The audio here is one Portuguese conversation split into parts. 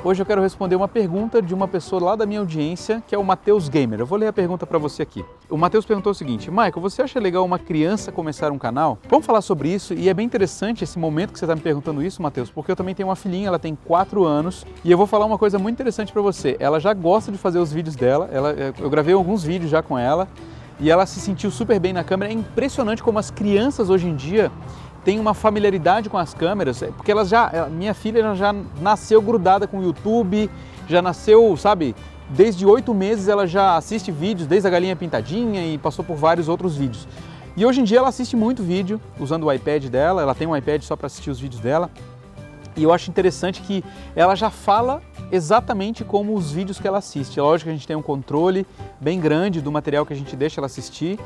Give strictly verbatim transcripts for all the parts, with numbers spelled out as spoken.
Hoje eu quero responder uma pergunta de uma pessoa lá da minha audiência, que é o Matheus Gamer. Eu vou ler a pergunta para você aqui. O Matheus perguntou o seguinte: Michael, você acha legal uma criança começar um canal? Vamos falar sobre isso, e é bem interessante esse momento que você está me perguntando isso, Matheus, porque eu também tenho uma filhinha, ela tem quatro anos, e eu vou falar uma coisa muito interessante para você. Ela já gosta de fazer os vídeos dela, ela, eu gravei alguns vídeos já com ela, e ela se sentiu super bem na câmera. É impressionante como as crianças hoje em dia tem uma familiaridade com as câmeras, porque elas já, minha filha já nasceu grudada com o YouTube, já nasceu, sabe, desde oito meses ela já assiste vídeos, desde a galinha pintadinha e passou por vários outros vídeos. E hoje em dia ela assiste muito vídeo usando o iPad dela, ela tem um iPad só para assistir os vídeos dela. E eu acho interessante que ela já fala exatamente como os vídeos que ela assiste. É lógico que a gente tem um controle bem grande do material que a gente deixa ela assistir,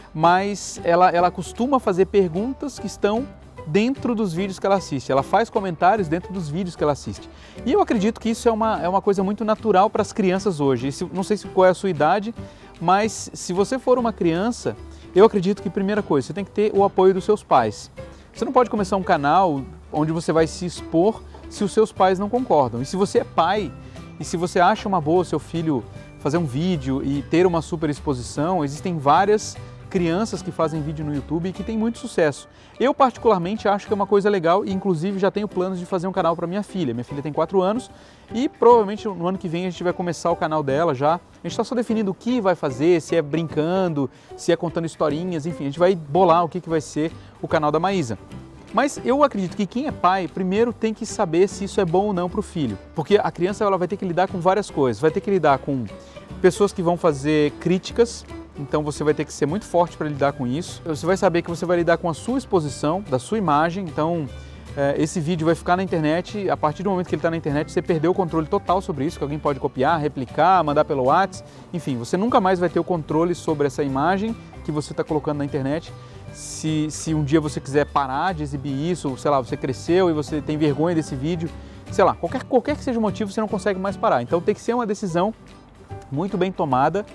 mas ela, ela costuma fazer perguntas que estão dentro dos vídeos que ela assiste. Ela faz comentários dentro dos vídeos que ela assiste. E eu acredito que isso é uma, é uma coisa muito natural para as crianças hoje. Se, não sei se, qual é a sua idade, mas se você for uma criança, eu acredito que, primeira coisa, você tem que ter o apoio dos seus pais. Você não pode começar um canal onde você vai se expor se os seus pais não concordam. E se você é pai, e se você acha uma boa seu filho fazer um vídeo e ter uma super exposição, existem várias crianças que fazem vídeo no YouTube e que tem muito sucesso. Eu particularmente acho que é uma coisa legal e inclusive já tenho planos de fazer um canal para minha filha. Minha filha tem quatro anos e provavelmente no ano que vem a gente vai começar o canal dela já. A gente está só definindo o que vai fazer, se é brincando, se é contando historinhas, enfim, a gente vai bolar o que, que vai ser o canal da Maísa. Mas eu acredito que quem é pai, primeiro tem que saber se isso é bom ou não para o filho. Porque a criança ela vai ter que lidar com várias coisas. Vai ter que lidar com pessoas que vão fazer críticas, então você vai ter que ser muito forte para lidar com isso. Você vai saber que você vai lidar com a sua exposição, da sua imagem, então é, esse vídeo vai ficar na internet. A partir do momento que ele está na internet, você perdeu o controle total sobre isso, que alguém pode copiar, replicar, mandar pelo WhatsApp, enfim, você nunca mais vai ter o controle sobre essa imagem que você está colocando na internet. Se, se um dia você quiser parar de exibir isso, sei lá, você cresceu e você tem vergonha desse vídeo, sei lá, qualquer, qualquer que seja o motivo, você não consegue mais parar. Então tem que ser uma decisão muito bem tomada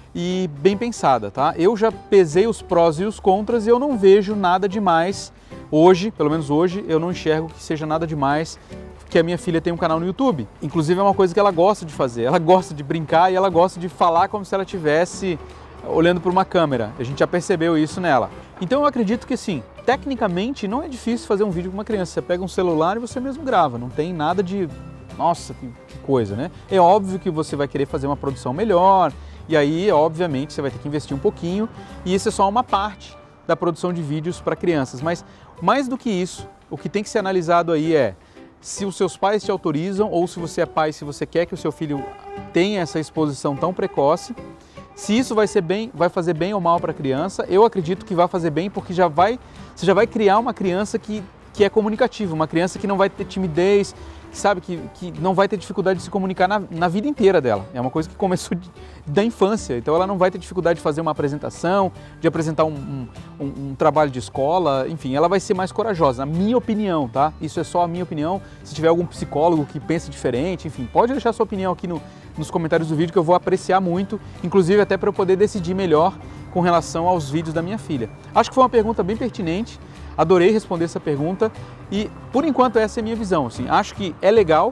e bem pensada, tá? Eu já pesei os prós e os contras e eu não vejo nada demais hoje, pelo menos hoje, eu não enxergo que seja nada demais que a minha filha tenha um canal no YouTube. Inclusive é uma coisa que ela gosta de fazer, ela gosta de brincar e ela gosta de falar como se ela tivesse olhando para uma câmera. A gente já percebeu isso nela. Então eu acredito que sim, tecnicamente não é difícil fazer um vídeo com uma criança. Você pega um celular e você mesmo grava, não tem nada de, nossa, que, que coisa, né? É óbvio que você vai querer fazer uma produção melhor e aí, obviamente, você vai ter que investir um pouquinho e isso é só uma parte da produção de vídeos para crianças. Mas mais do que isso, o que tem que ser analisado aí é se os seus pais te autorizam ou se você é pai, se você quer que o seu filho tenha essa exposição tão precoce. Se isso vai ser bem, vai fazer bem ou mal para a criança, eu acredito que vai fazer bem porque já vai, você já vai criar uma criança que, que é comunicativa, uma criança que não vai ter timidez, sabe, que, que não vai ter dificuldade de se comunicar na, na vida inteira dela. É uma coisa que começou de, da infância, então ela não vai ter dificuldade de fazer uma apresentação, de apresentar um, um, um, um trabalho de escola, enfim, ela vai ser mais corajosa, na minha opinião, tá? Isso é só a minha opinião. Se tiver algum psicólogo que pense diferente, enfim, pode deixar sua opinião aqui no, nos comentários do vídeo que eu vou apreciar muito, inclusive até para eu poder decidir melhor com relação aos vídeos da minha filha. Acho que foi uma pergunta bem pertinente, adorei responder essa pergunta e, por enquanto, essa é a minha visão. Assim, acho que é legal,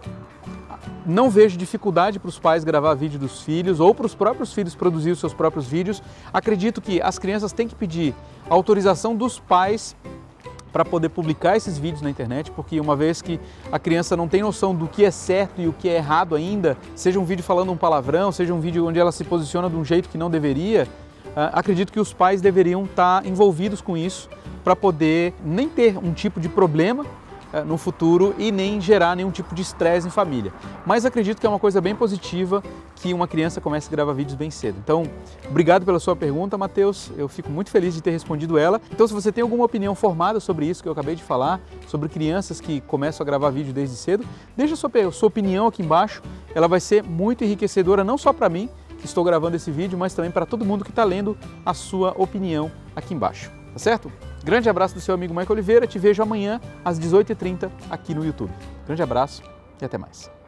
não vejo dificuldade para os pais gravar vídeo dos filhos ou para os próprios filhos produzir os seus próprios vídeos. Acredito que as crianças têm que pedir a autorização dos pais para poder publicar esses vídeos na internet, porque uma vez que a criança não tem noção do que é certo e o que é errado ainda, seja um vídeo falando um palavrão, seja um vídeo onde ela se posiciona de um jeito que não deveria, acredito que os pais deveriam estar envolvidos com isso para poder nem ter um tipo de problema no futuro e nem gerar nenhum tipo de estresse em família. Mas acredito que é uma coisa bem positiva que uma criança comece a gravar vídeos bem cedo. Então, obrigado pela sua pergunta, Matheus. Eu fico muito feliz de ter respondido ela. Então, se você tem alguma opinião formada sobre isso que eu acabei de falar, sobre crianças que começam a gravar vídeo desde cedo, deixa a sua, sua opinião aqui embaixo. Ela vai ser muito enriquecedora, não só para mim, que estou gravando esse vídeo, mas também para todo mundo que está lendo a sua opinião aqui embaixo. Tá certo? Grande abraço do seu amigo Michael Oliveira. Te vejo amanhã às dezoito e trinta aqui no YouTube. Grande abraço e até mais.